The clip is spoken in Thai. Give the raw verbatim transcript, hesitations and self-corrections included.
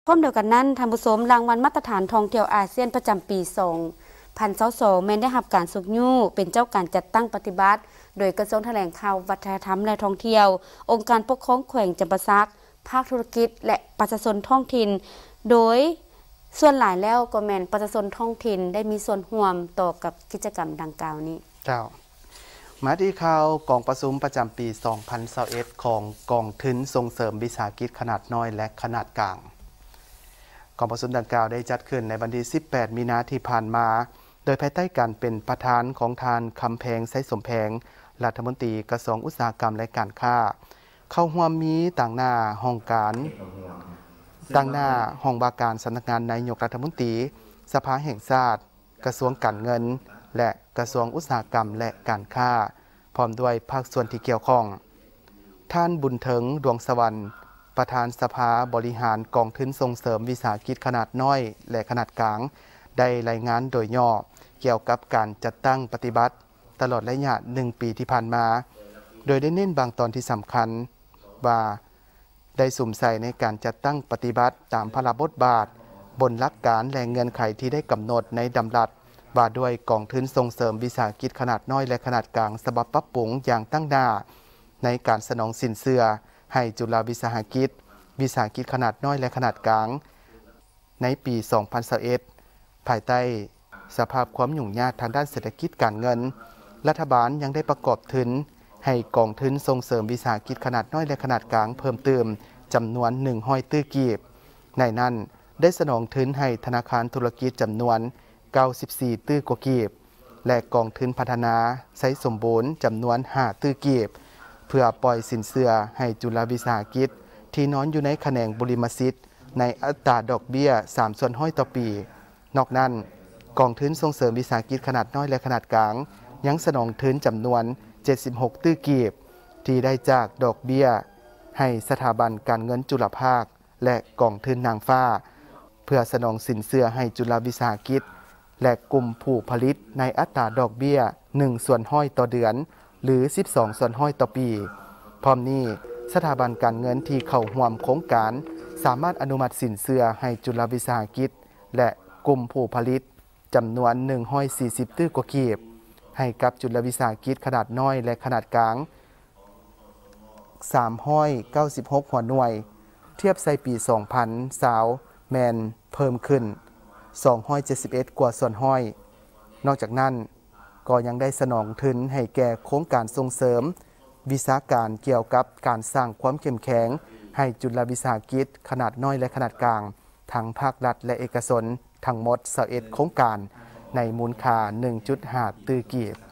พร้อมเดียวกันนั้นท่านผู้ชมรางวัลมาตรฐานท่องเที่ยวอาเซียนประจำปีสองพันยี่สิบสองแม้ได้รับการสุกยู่เป็นเจ้าการจัดตั้งปฏิบัติโดยกระทรวงแถลงข่าววัฒนธรรมและท่องเที่ยวองค์การปกครองแขวงจำปาสักภาคธุรกิจและประชาชนท้องถิ่นโดยส่วนหลายแล้วก็แม่นประชาชนท้องถิ่นได้มีส่วนร่วมต่อกับกิจกรรมดังกล่าวนี้เจ้ามาที่ข่าวกองประชุมประจำปีสองพันยี่สิบเอ็ดของกองทุนส่งเสริมวิสาหกิจขนาดน้อยและขนาดกลางกองประชุมดังกล่าวได้จัดขึ้นในวันที่สิบแปดมีนาที่ผ่านมาโดยภายใต้การเป็นประธานของทานคำแพงไซสมแพงรัฐมนตรีกระทรวงอุตสาหกรรมและการค้าเข้าร่วมมีต่างหน้าห้องการต่างหน้าห้องว่าการสำนักงานนายกรัฐมนตรีสภาแห่งชาติกระทรวงการเงินและกระทรวงอุตสาหกรรมและการค้าพร้อมด้วยภาคส่วนที่เกี่ยวข้องท่านบุญเถิงดวงสวรรค์ประธานสภาบริหารกองทุนส่งเสริมวิสาหกิจขนาดน้อยและขนาดกลางได้รายงานโดยย่อเกี่ยวกับการจัดตั้งปฏิบัติตลอดระยะหนึ่งปีที่ผ่านมาโดยได้เน้นบางตอนที่สำคัญว่าได้สุ่มใส่ในการจัดตั้งปฏิบัติตามพระบทบาทบนหลักการและเงื่อนไขที่ได้กำหนดในดำรัสว่าด้วยกองทุนส่งเสริมวิสาหกิจขนาดน้อยและขนาดกลางฉบับปรับปรุงอย่างตั้งหน้าในการสนองสินเชื่อให้จุฬาวิสาหกิจวิสาหกิจขนาดน้อยและขนาดกลางในปีสองพันยี่สิบเอ็ดภายใต้สภาพความยุ่งยากทางด้านเศรษฐกิจการเงินรัฐบาลยังได้ประกอบทุนให้กองทุนส่งเสริมวิสาหกิจขนาดน้อยและขนาดกลางเพิ่มเติมจำนวนหนึ่งร้อยตื้อกีบในนั้นได้สนองทุนให้ธนาคารธุรกิจจำนวนเก้าสิบสี่ตื้อกว่ากีบและกองทุนพัฒนาไซสมบูรณ์จำนวนห้าตื้อกีบเพื่อปล่อยสินเชื่อให้จุฬาวิสาหกิจที่นอนอยู่ในแขนงบริมสิทธิ์ในอัตราดอกเบี้ยสามส่วนห้อยต่อปีนอกนั้นกองทุนส่งเสริมวิสาหกิจขนาดน้อยและขนาดกลางยังสนองทุนจำนวนเจ็ดสิบหกตื้อกีบที่ได้จากดอกเบี้ยให้สถาบันการเงินจุลภาคและกองทุนนางฟ้าเพื่อสนองสินเชื่อให้จุฬาวิสาหกิจและกลุ่มผู้ผลิตในอัตราดอกเบี้ยหนึ่งส่วนห้อยต่อเดือนหรือสิบสองส่วนห้อยต่อปีพร้อมนี้สถาบันการเงินที่เข้าร่วมโครงการสามารถอนุมัติสินเชื่อให้จุฬาวิสาหกิจและกลุ่มผู้ผลิตจำนวนหนึ่งร้อยสี่สิบตื้อกว่ากีบให้กับจุลวิสาหกิจขนาดน้อยและขนาดกลางสามร้อยเก้าสิบหกหัวหน่วยเทียบใส่ปีสองพันยี่สิบแมนเพิ่มขึ้นสองร้อยเจ็ดสิบเอ็ดกว่าส่วนห้อยนอกจากนั้นก็ยังได้สนองทุนให้แก่โครงการส่งเสริมวิสาหการเกี่ยวกับการสร้างความเข้มแข็งให้จุลวิสาหกิจขนาดน้อยและขนาดกลางทั้งภาครัฐและเอกชนทั้งหมดยี่สิบเอ็ดโครงการในมูลค่า หนึ่งจุดห้า ตื้อกีบ